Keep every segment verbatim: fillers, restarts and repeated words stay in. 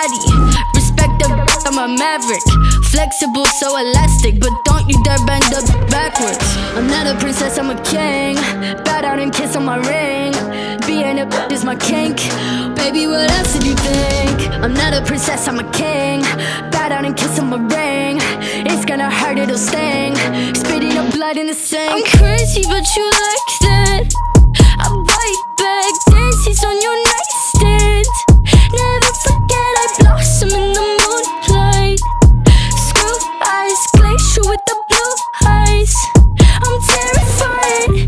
body. Respect the I'm a maverick. Flexible, so elastic, but don't you dare bend up backwards. I'm not a princess, I'm a king. Bow down and kiss on my ring. Being a is my kink. Baby, what else did you think? I'm not a princess, I'm a king. Bow down and kiss on my ring. It's gonna hurt, it'll sting. Spitting up blood in the sink. I'm crazy, but you like that. I bite back, daisies on your nightstand. Never forget I blossom in the moonlight. Screw eyes, glacier with the blue eyes. I'm terrified.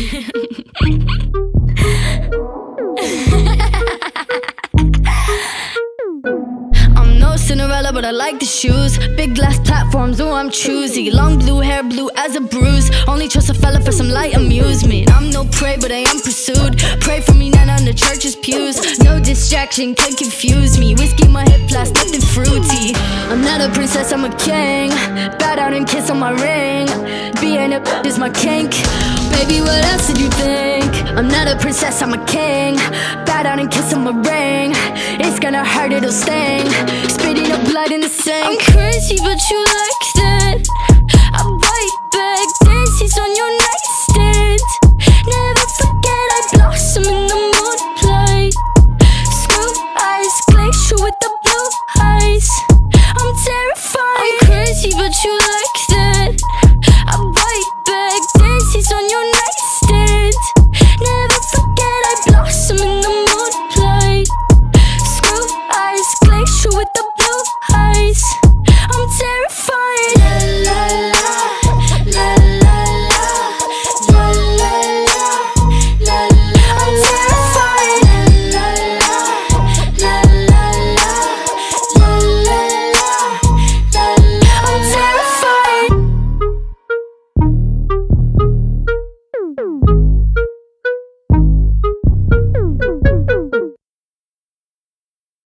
I'm no Cinderella, but I like the shoes. Big glass platforms, oh I'm choosy. Long blue hair, blue as a bruise. Only trust a fella for some light amusement. I'm no prey, but I am pursued. Pray for me, not on the church's pews. No distraction can confuse me. Whiskey in my hip flask, nothing fruity. I'm not a princess, I'm a king. Bow down and kiss on my ring. Being a is my kink. Baby, what else did you think? I'm not a princess, I'm a king. Bow down and kiss on my ring. It's gonna hurt, it'll sting. Spitting up blood in the sink. I'm crazy, but you like that. I bite back, daisies on your nightstand. Never forget I blossom in the moonlight. Screw eyes, glacier with the blue eyes. I'm terrified. I'm crazy, but you